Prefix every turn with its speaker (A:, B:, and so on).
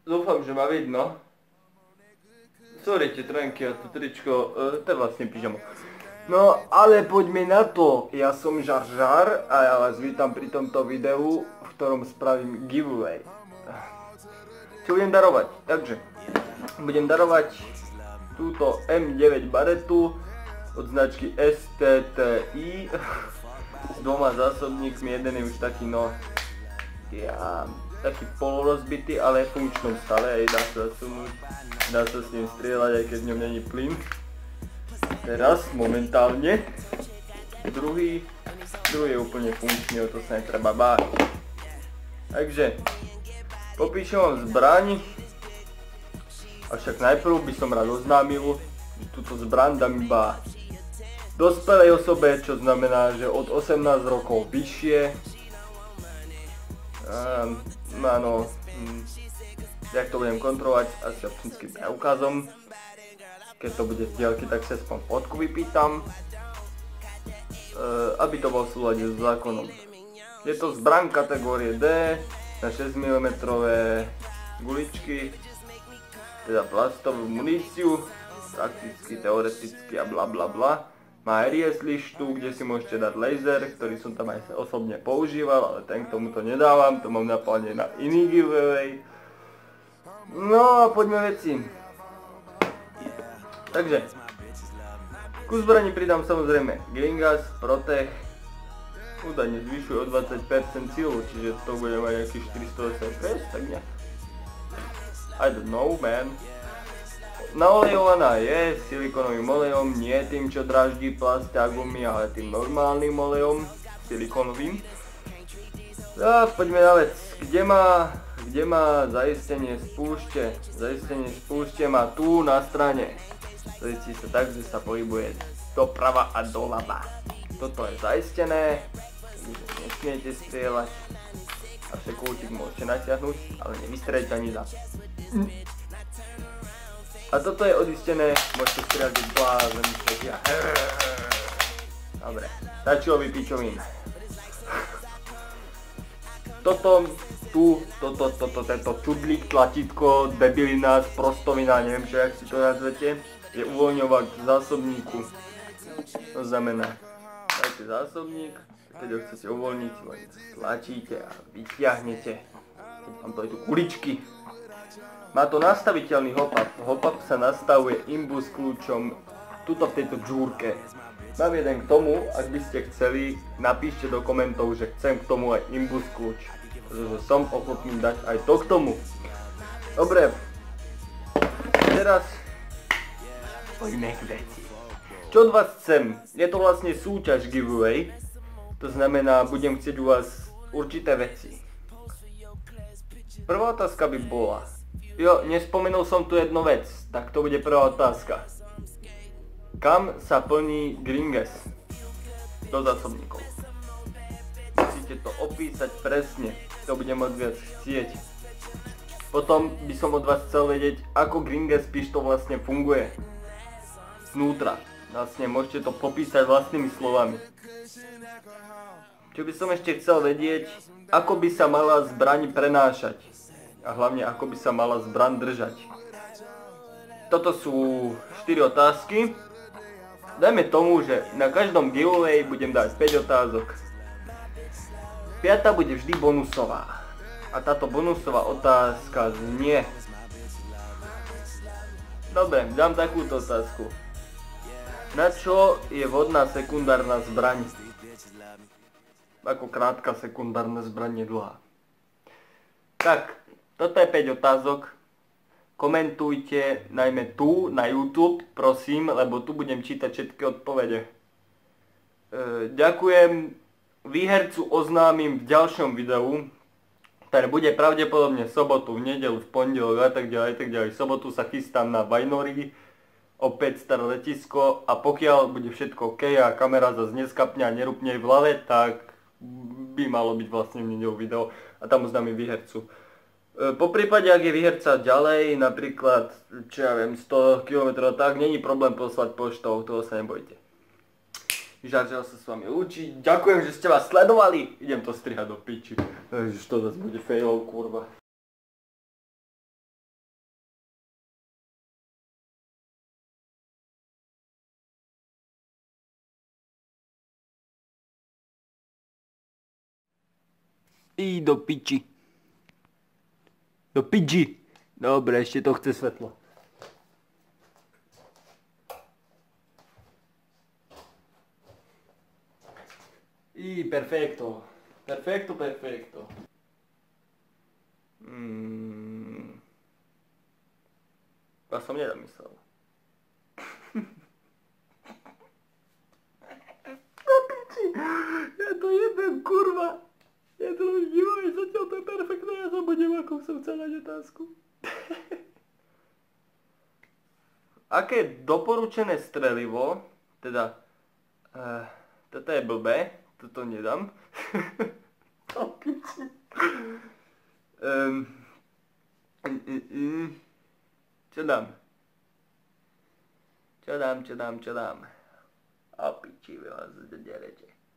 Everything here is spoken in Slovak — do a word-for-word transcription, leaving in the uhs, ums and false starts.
A: Dúfam, že ma vidno. Sorry, tie trenky a to tričko, uh, to je vlastne pyžamo. No, ale poďme na to. Ja som Žar Žar a ja vás vítam pri tomto videu, v ktorom spravím giveaway. Čo budem darovať? Takže, budem darovať túto em deväť baretu od značky es té té í s dvoma zásobníkmi. Jeden je už taký, no, ja, taký polorozbitý, ale je funkčnom stave, aj dá sa zasunúť, dá sa s ním strieľať, aj keď v ňom není plyn. Teraz, momentálne. Druhý, druhý je úplne funkčný, o to sa netreba báť. Takže, popíšem vám zbraň, avšak najprv by som rád oznámil, že túto zbraň dám iba dospelej osobe, čo znamená, že od osemnásť rokov vyššie. Um, áno, hm, jak to budem kontrolovať, asi občanským preukazom. Keď to bude z diaľky, tak sa aspoň fotku vypýtam, uh, aby to bol v súlade s zákonom. Je to zbraň kategórie D na šesť milimetrov guličky, teda plastovú muníciu, prakticky, teoreticky a bla bla bla. Má er í es lištu, kde si môžete dať laser, ktorý som tam aj osobne používal, ale ten k tomuto nedávam, to mám napláne na iný giveaway. No a poďme veci. Takže, ku zbraní pridám samozrejme Gringas, Protech, údajne zvyšuje o dvadsať percent silu, čiže to bude mať nejakých štyristoosemdesiatpäť, tak nejak. I don't know, man. Naolejovaná je silikónovým olejom, nie tým, čo dráždí plasty a gumy, ale tým normálnym olejom, silikónovým. A poďme na vec. Kde má, kde má zaistenie spúšte? Zaistenie spúšte má tu na strane. Zaistí sa tak, že sa pohybuje doprava a doľava. Toto je zaistené, takže nesmiete strieľať. Avšak kútik môžete natiahnuť, ale nevystrieľte ani za. A toto je odistené, môžete strieľať blázen. Dobre, stačilo vypičovým. Toto, tu, toto, toto, tento čudlík, tlačítko, debilina, sprostovina, neviem čo, jak si to nazvete, je uvoľňovák v zásobníku. To znamená, dajte zásobník, keď ho chcete uvoľniť, tlačíte a vyťahnete. Keď vám to je tu kuličky. Má to nastaviteľný hop-up. Hop-up sa nastavuje imbus kľúčom tuto v tejto džúrke. Mám jeden k tomu, ak by ste chceli, napíšte do komentov, že chcem k tomu aj imbus kľúč. Pretože som ochotný dať aj to k tomu. Dobre. Teraz poďme k veci. Čo od vás chcem? Je to vlastne súťaž giveaway. To znamená, budem chcieť u vás určité veci. Prvá otázka by bola. Jo, nespomenul som tu jednu vec, tak to bude prvá otázka. Kam sa plní Gringas? Do zásobníkov. Musíte to opísať presne, to budem od viac chcieť. Potom by som od vás chcel vedieť, ako Gringas pištol vlastne funguje. Znútra. Vlastne môžete to popísať vlastnými slovami. Čo by som ešte chcel vedieť, ako by sa mala zbraň prenášať. A hlavne, ako by sa mala zbraň držať. Toto sú štyri otázky. Dajme tomu, že na každom giveaway budem dať päť otázok. Piata bude vždy bonusová. A táto bonusová otázka znie. Dobre, dám takúto otázku. Na čo je vhodná sekundárna zbraň? Ako krátka sekundárna zbraň je dlhá. Tak. Toto je päť otázok. Komentujte najmä tu na YouTube, prosím, lebo tu budem čítať všetky odpovede. E, ďakujem. Výhercu oznámim v ďalšom videu, ktoré bude pravdepodobne v sobotu, v nedeľu, v pondelok a tak ďalej, tak ďalej. V sobotu sa chystám na Vajnory, opäť staré letisko, a pokiaľ bude všetko OK a kamera zase neskapne a nerupne v hlave, tak by malo byť vlastne v nedeľu video a tam oznámim výhercu. Po prípade, ak je výherca ďalej, napríklad, čo ja viem, sto kilometrov, tak není problém poslať poštou, toho sa nebojte. Žar Žar sa s vami lúči, ďakujem, že ste vás sledovali, idem to strihať do piči. Ježiš, to zase bude failov, kurva. I do piči. Do piči. Dobre, ešte to chce svetlo. I perfekto. Perfekto, perfekto. Mm. Ja som nedamyslel. No piči. Ja to jedem, kurva. Ja to už divoj, zatiaľ to je perfektné, ja zabudnem, ako som chcel dať otázku. Aké doporučené strelivo, teda, uh, toto je blbé, toto nedám. To piči. Um, mm, mm, mm. Čo dám? Čo dám, čo dám, čo dám? A piči, vy vás derete.